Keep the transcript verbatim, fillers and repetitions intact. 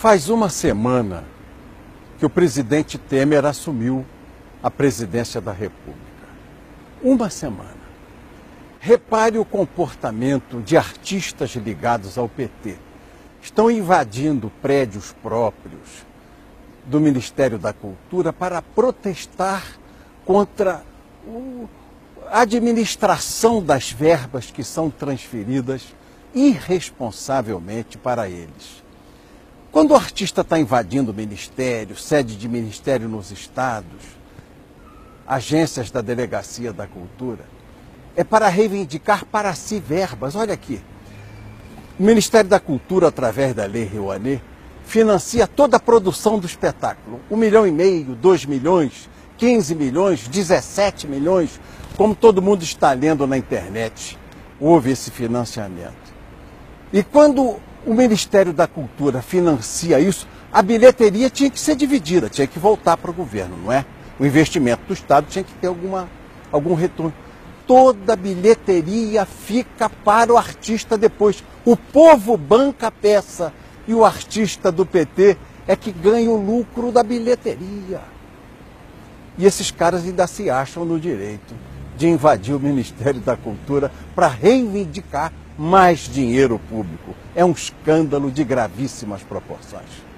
Faz uma semana que o presidente Temer assumiu a presidência da República. Uma semana. Repare o comportamento de artistas ligados ao P T. Estão invadindo prédios próprios do Ministério da Cultura para protestar contra a administração das verbas que são transferidas irresponsavelmente para eles. Quando o artista está invadindo o ministério, sede de ministério nos estados, agências da Delegacia da Cultura, é para reivindicar para si verbas. Olha aqui, o Ministério da Cultura, através da Lei Rouanet, financia toda a produção do espetáculo. Um milhão e meio, dois milhões, quinze milhões, dezessete milhões, como todo mundo está lendo na internet, houve esse financiamento. E quando o Ministério da Cultura financia isso, a bilheteria tinha que ser dividida, tinha que voltar para o governo, não é? O investimento do Estado tinha que ter alguma, algum retorno. Toda a bilheteria fica para o artista depois. O povo banca a peça e o artista do P T é que ganha o lucro da bilheteria. E esses caras ainda se acham no direito de invadir o Ministério da Cultura para reivindicar mais dinheiro público. É um escândalo de gravíssimas proporções.